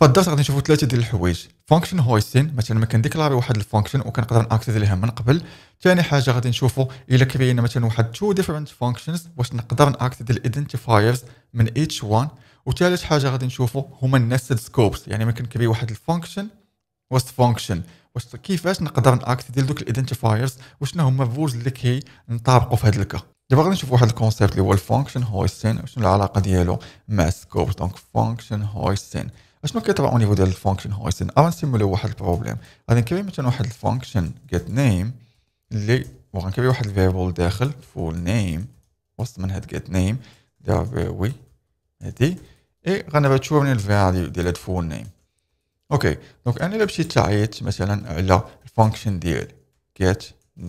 فالدرس غادي نشوفوا ثلاثه ديال الحوايج. فانكشن هويستين، مثلا ما كنديكلاري واحد الفانكشن وكنقدر ناكسيدي ليها من قبل. ثاني حاجه غادي نشوفوا الا كاينه مثلا واحد تو ديفرنت فانكشنز واش نقدر ناكسيدي الايدنتيفايرز من each one. وثالث حاجه غادي نشوفوا هما النستد سكوبس، يعني ما كنكري واحد الفانكشن وسط فانكشن واش كيفاش نقدر ناكسيدي لدوك الايدنتيفايرز وشنو هما الرولز اللي كينطابقوا في هذا الكا. دابا غادي نشوفوا واحد الكونسيبت اللي هو الفانكشن هويستين، شنو العلاقه ديالو مع سكوبس. دونك فانكشن هويستين اشنو كيطرا او نيفو ديال الفانكشن هويستين. او نسيموليو واحد البروبليم، غادي نكري مثلا واحد الفانكشن get name اللي وغنكري واحد الفيربل داخل full name وسط من هاد get name Darija هادي اي غنبغي الفاليو ديال هاد full name. اوكي دونك انا الا مشيت تعيط مثلا على الفانكشن ديال get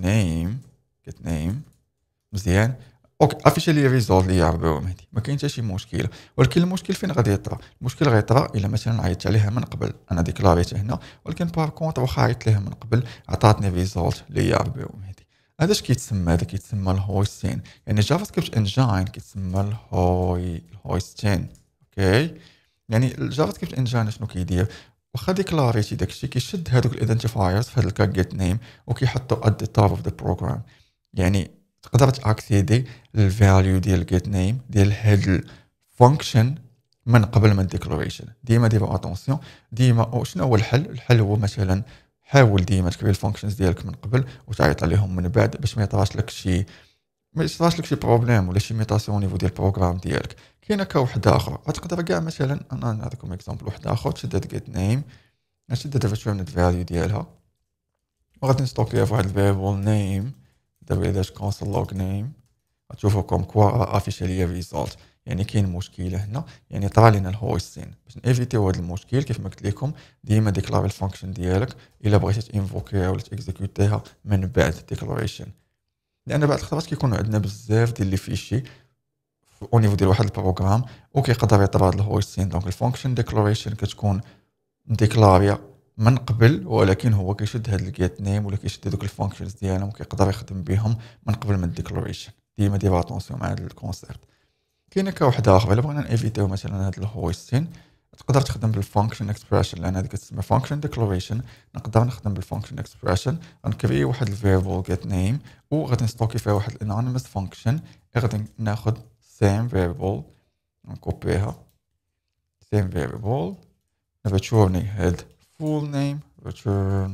name مزيان اوكي افيشي لي ريزولت لي عرباوي مهدي، ما كاين حتى شي مشكله. ولكن المشكل فين غادي يطرا؟ المشكل غيطرا الا مثلا عيطت عليها من قبل، انا ديكلاريت هنا ولكن بار كونطر واخا عيطت ليها من قبل عطاتني ريزولت لي عرباوي مهدي. هذا اش كيتسمى؟ هذا كيتسمى الهويستين، يعني جافا سكريبت انجين كيتسمى الهويستين. اوكي يعني الجافا سكريبت انجين شنو كيدير؟ واخا ديكلاريتي داكشي كيشد هذوك الايدنتيفايرز في هذا الكا جيت نيم وكيحطو ات ذا توب اوف ذا بروجرام. يعني تقدر تاكسيدي للفاليو ديال جيت نيم ديال هاد الفانكشن من قبل من الديكلاريشن. ديما ديروا اتونسيون ديما. شنو هو الحل؟ الحل هو مثلا حاول ديما تكري الفانكشنز ديالك من قبل وتعيط عليهم من بعد باش ما يطراش لك شي بروبليم ولا شي ميتاسيون نيفو ديال البروغرام ديالك. كاينه واحد اخر غتقدر كاع مثلا انا نعطيكم اكزامبل واحد اخر. تشد هاد جيت نيم، نشد هاد الريتيرن فاليو ديالها وغادي نستوكيها في واحد الفيربل نيم. دابا الا كونسول لوغ نيم غتشوفوا كوم كوا افيشي ليا ريزولت. يعني كاين مشكله هنا، يعني طرا لينا الهويستين. باش نيفيتيو هذا المشكل كيف ما قلت لكم ديما ديكلاري الفانكشن ديالك الا بغيتي تانفوكيها ولا تيكزيكوتيها من بعد ديكلاريشن. لان بعض الخطرات كيكونوا عندنا بزاف ديال لي فيشي او نيفو ديال واحد البروغرام وكيقدر يطرا هاد الهويستين. دونك الفانكشن ديكلاريشن كتكون ديكلاريا من قبل ولكن هو كيشد هاد الجيت نيم ولا كيشد دوك الفانكشنز ديالهم وكيقدر يخدم بهم من قبل من الديكلاريشن. ديما دير اتونسيون مع هاد الكونسيبت. كاينه واحد اخر الا بغينا نيفيتيو مثلا هاد الهويستين تقدر تخدم بالفانكشن اكسبريشن، لان هذيك كتسمى فانكشن ديكلاريشن. نقدر نخدم بالفانكشن اكسبريشن، غنكري واحد الفيربل جيت نيم وغادي نستوكي فيها واحد الانونيمس فانكشن. غادي ناخذ سيم فيربل نكوبيها سيم فيربل نريتورني هاد full name return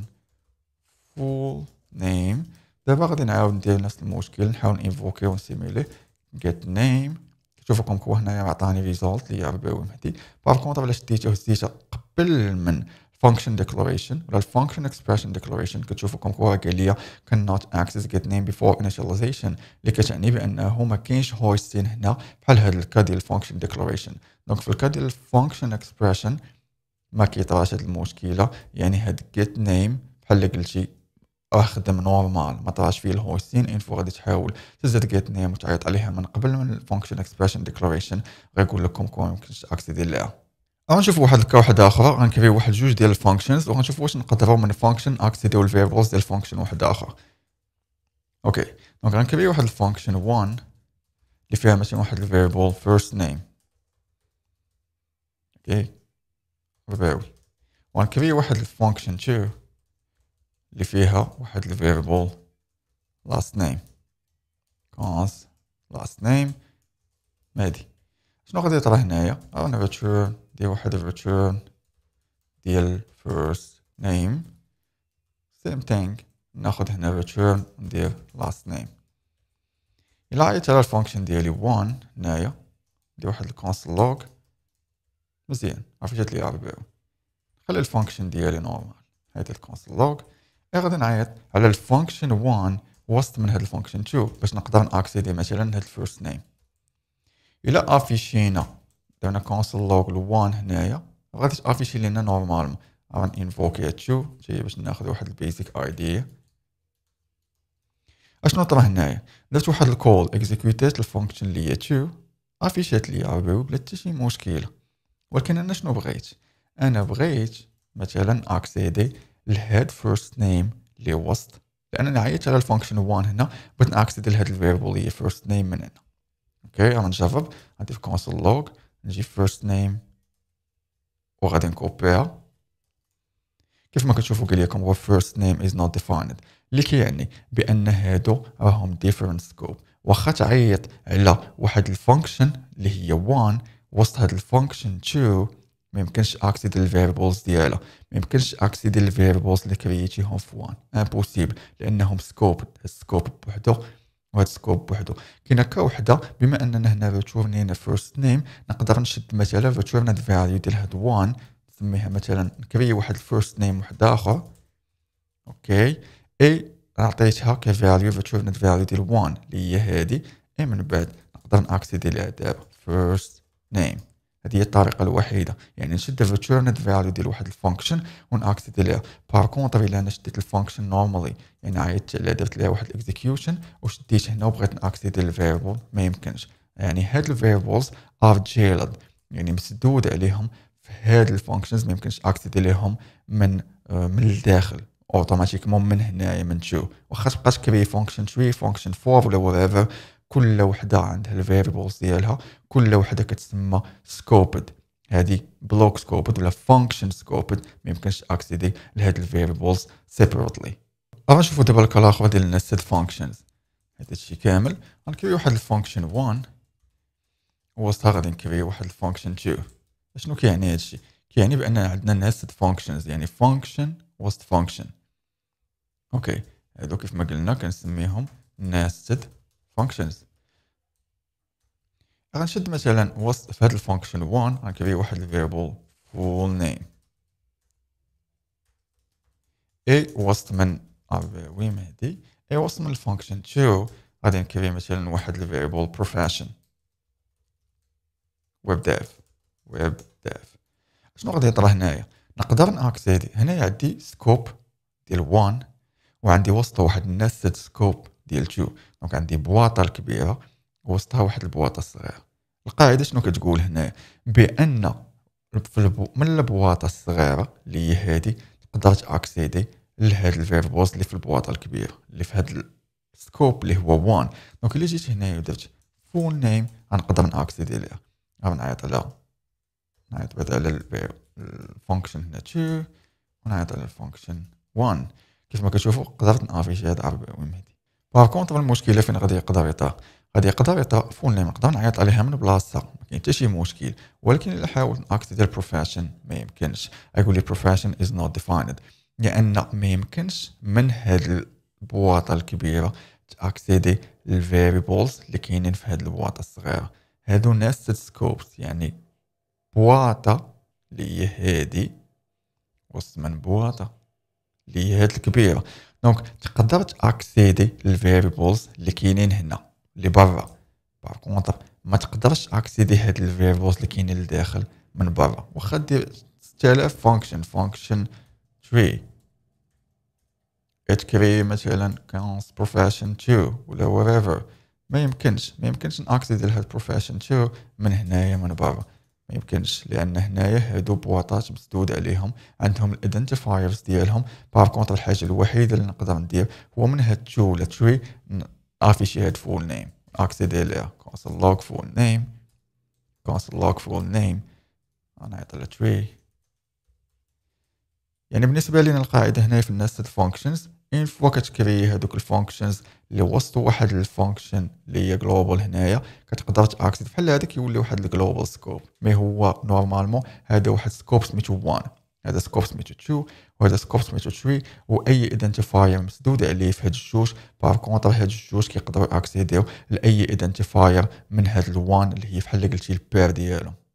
full name. دابا غادي نعاود ندير نفس المشكل، نحاول انفوكي ونسيميلي get name. شوفوا كوا هنايا عطاني ريزولت لي عرباوي مهدي. بار كونطر الا شديته هزيته قبل من function declaration ولا function expression declaration كتشوفوا كوا قال لي cannot access get name before initialization، اللي كتعني بانه ما كاينش هويستين هنا بحال هذا الكا ديال function declaration. دونك في الكا ديال function expression ما كيطراش هاد المشكله، يعني هاد get name بحال اللي قلتي خدم نورمال ما طراش فيه الهوستين. انفو غادي تحاول تزاد جيت نيم وتعيط عليها من قبل من الفانكشن اكسبريشن ديكلاريشن غيقول لكم كون ممكنش اكسيدي ليها. غنشوفوا واحد الكا واحد اخر، غنكريو واحد جوج ديال الفانكشنز وغنشوفوا واش نقدروا من فانكشن اكسيديو الفيربلز ديال الفانكشن واحد اخر. اوكي دونك غنكريو واحد الفانكشن 1 اللي فيها مثلا واحد الفيربل فيرست نيم. اوكي عرباوي. وغنكريو واحد الفانكشن 2 اللي فيها واحد الفيربل last name كونس last name مهدي. شنو غادي يطرا هنايا؟ انا return ديال واحد الريتيرن ديال first name same thing. ناخد هنا return ندير last name. الا عيط على الفانكشن ديالي 1 هنايا ندير واحد الكونسول لوغ مزيان عرفت جات لي عرباوي. خلي الفانكشن ديالي نورمال هايت الكونسول لوغ. غادي نعيط على الفانكشن 1 وسط من هاد الفانكشن 2 باش نقدر ناكسيدي مثلا هاد الفيرست نيم. الا افيشينا درنا كونسول لوغ ل1 هنايا غادي تافيشي لينا نورمالمون. غادي انفوكي 2 جاي باش ناخذ واحد البيزك ايديا. اشنو طرا هنايا؟ درت واحد الكول اكزيكوتيت الفانكشن اللي هي 2 افيشات لي عرباوي بلا حتى شي مشكله. ولكن انا شنو بغيت؟ انا بغيت مثلا اكسيدي لهاد فيرست نيم اللي وسط، لان انا عيطت على الفانكشن 1 هنا بغيت ناكسيدي لهاد الفيربل اللي هي فيرست نيم من هنا. اوكي غنجرب غندير كونسول لوغ نجي فيرست نيم وغادي نكوبيها. كيف ما كتشوفوا قال لكم هو first name is not defined، اللي كيعني بان هادو راهم different scope. واخا تعيط على واحد الفانكشن اللي هي 1 وسط هاد الفانكشن 2 ما يمكنش اكسيد الفاريبلز ديالها، ما يمكنش اكسيد الفاريبلز اللي كرييتيهم في 1 امبوسيبل، لانهم سكوب بوحدو وهاد سكوب بوحدو. كاينه كوحده بما اننا هنا ريتورنينا فيرست نيم، نقدر نشد مثلا ريتورن فاليو ديال هاد 1 نسميها مثلا نكري واحد الفيرست نيم واحد اخر، اوكي، اي عطيتها كفاليو ريتورن فاليو ديال 1 اللي هي هادي، اي من بعد نقدر ناكسيدي لها دابا فيرست نيم. هذه هي الطريقه الوحيده، يعني نشد الريتورن فاليو ديال واحد الفانكشن وناكسيدي لها. بار كونطر الا انا شديت الفانكشن نورمالي، يعني عيطت عليها درت لها واحد الاكزيكيوشن وشديت هنا وبغيت ناكسيدي الفاريبل ما يمكنش، يعني هاد الفاريبلز ار جيلد، يعني مسدود عليهم في هاد الفانكشنز، ما يمكنش اكسيدي ليهم من الداخل اوتوماتيكمون من هنايا من شو. واخا تبقى تكري فانكشن 3 فانكشن 4 ولا whatever، كل وحده عندها الفاريبلز ديالها، كل وحده كتسمى سكوبد. هذه بلوك سكوبد ولا فانكشن سكوبد، ما يمكنش اكسيدي لهاد الفاريبلز سيبريتلي. غنشوفوا دابا الكال اخر ديال النستد فانكشنز. هذا الشيء كامل غنكري واحد الفانكشن 1 وسطها غادي نكري واحد الفانكشن 2. شنو كيعني هذا الشيء؟ كيعني بان عندنا نستد فانكشنز، يعني فانكشن وسط فانكشن. اوكي، هادو كيف ما قلنا كنسميهم nested functions. غنشد مثلا وسط في هاد الفانكشن 1 غنكري واحد الفيربل full name، اي وسط من أرباوي مهدي، اي وسط من الفانكشن 2 غادي نكري مثلا واحد الفيربل profession ويب ديف. شنو غادي يطرا هنايا؟ نقدر ناكسيدي هنايا عندي سكوب ديال 1 وعندي وسطها واحد النستد سكوب ديال 2، دونك عندي بواطه الكبيره وسطها واحد البواطه الصغيره. القاعده شنو كتقول هنا؟ بان من البواطه الصغيره اللي هي هادي تقدر تاكسيدي لهاد الفيربوز اللي في البواطه الكبيره اللي في هاد السكوب اللي هو 1. دونك الا جيت هنايا ودرت فول نيم غنقدر ناكسيدي ليها. غنعيط بعد على الفانكشن هنا 2 ونعيط على الفانكشن 1. كيف ما كتشوفوا قدرت نافيشي هاد أرباوي مهدي. باغ كونطر المشكله فين غادي يقدر يطرا؟ غادي يقدر يطرا فول نيم نقدر نعيط عليها من بلاصتها، ما كاين حتى شي مشكل، ولكن الا حاولت ناكسيدي البروفيشن ما يمكنش. يقول لي بروفيشن از نوت ديفايند، لان ما يمكنش من هاد البواطه الكبيره تاكسيدي الفاريبلز اللي كاينين في هاد البواطه الصغيره. هادو نستد سكوبس، يعني بواطه اللي هي هادي وسط من بواطه اللي هي هاد الكبيره. دونك تقدر تاكسيدي الفاريبلز اللي كاينين هنا اللي برا. باغ كونطر ما تقدرش اكسيدي هاد الفاريبلز اللي كاينين لداخل من برا. واخا دير 6000 فانكشن 3 تكري مثلا كونس بروفيشن 2 ولا whatever، ما يمكنش ناكسيدي لهاد بروفيشن 2 من هنايا من برا، ما يمكنش، لان هنايا هادو بواطات مسدود عليهم عندهم الايدنتيفايرز ديالهم. باغ كونطر الحاجه الوحيده اللي نقدر ندير هو من هاد 2 ولا 3 افيشي هاد فول نيم اكسيدي ليها كونسل لوج فول نيم غنعيط على 3. يعني بالنسبه لينا القاعده هنا في النستد فانكشنز، ان فوا كتكري هذوك الفانكشنز اللي وسطو واحد الفانكشن اللي هي جلوبال هنايا كتقدر تاكسيد بحال هذاك يولي واحد الجلوبال سكوب. مي هو نورمالمون هذا واحد سكوب سميتو 1، هذا سكوب سميتو 2 وهذا سكوب سميتو 3، واي ايدنتيفاير مسدود عليه في هاد الجوج. باغ كونطر هاد الجوج كيقدروا اكسيديو لاي ايدنتيفاير من هاد ال1 اللي هي بحال قلتي البير ديالهم.